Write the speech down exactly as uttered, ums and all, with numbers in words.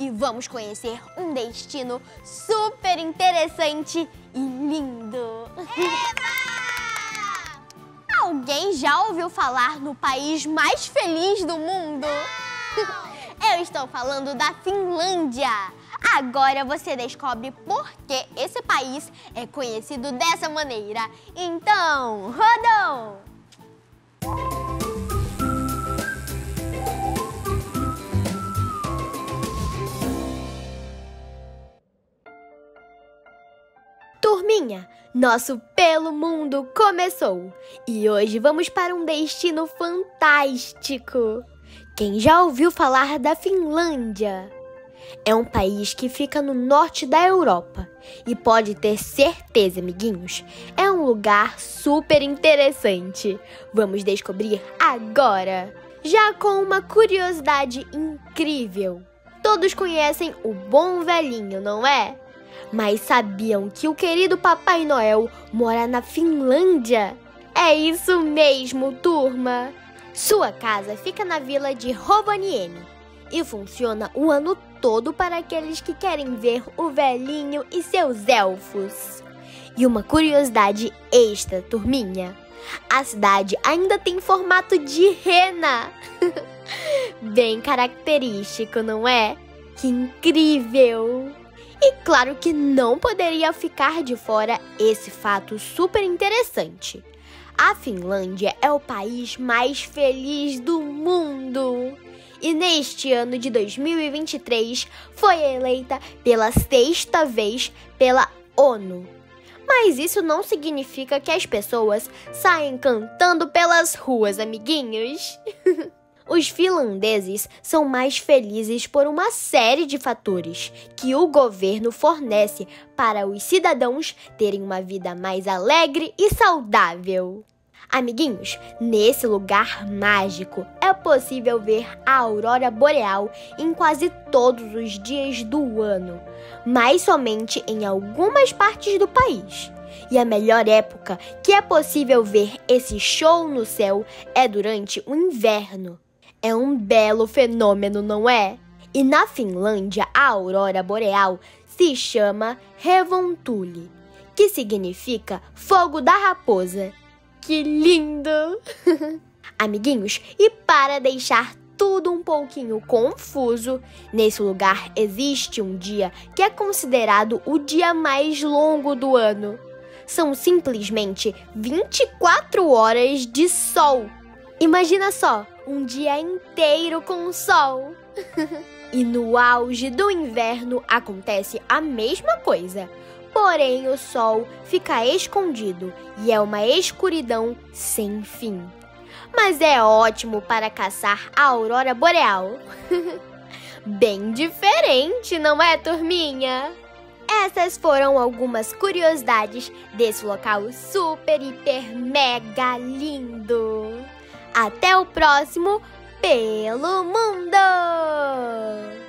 e vamos conhecer um destino super interessante e lindo. Eba! Alguém já ouviu falar no país mais feliz do mundo? Eu estou falando da Finlândia. Agora você descobre por que esse país é conhecido dessa maneira. Então, rodou! Turminha, nosso Pelo Mundo começou e hoje vamos para um destino fantástico. Quem já ouviu falar da Finlândia? É um país que fica no norte da Europa e pode ter certeza, amiguinhos, é um lugar super interessante. Vamos descobrir agora! Já com uma curiosidade incrível. Todos conhecem o Bom Velhinho, não é? Mas sabiam que o querido Papai Noel mora na Finlândia? É isso mesmo, turma! Sua casa fica na vila de Rovaniemi e funciona o ano todo para aqueles que querem ver o velhinho e seus elfos. E uma curiosidade extra, turminha: a cidade ainda tem formato de rena. Bem característico, não é? Que incrível! E claro que não poderia ficar de fora esse fato super interessante. A Finlândia é o país mais feliz do mundo. E neste ano de dois mil e vinte e três foi eleita pela sexta vez pela ONU. Mas isso não significa que as pessoas saem cantando pelas ruas, amiguinhos. Os finlandeses são mais felizes por uma série de fatores que o governo fornece para os cidadãos terem uma vida mais alegre e saudável. Amiguinhos, nesse lugar mágico é possível ver a aurora boreal em quase todos os dias do ano, mas somente em algumas partes do país. E a melhor época que é possível ver esse show no céu é durante o inverno. É um belo fenômeno, não é? E na Finlândia, a aurora boreal se chama Revontuli, que significa fogo da raposa. Que lindo! Amiguinhos, e para deixar tudo um pouquinho confuso, nesse lugar existe um dia que é considerado o dia mais longo do ano. São simplesmente vinte e quatro horas de sol. Imagina só, um dia inteiro com sol. E no auge do inverno acontece a mesma coisa. Porém, o sol fica escondido e é uma escuridão sem fim. Mas é ótimo para caçar a aurora boreal. Bem diferente, não é, turminha? Essas foram algumas curiosidades desse local super, hiper, mega lindo. Até o próximo Pelo Mundo!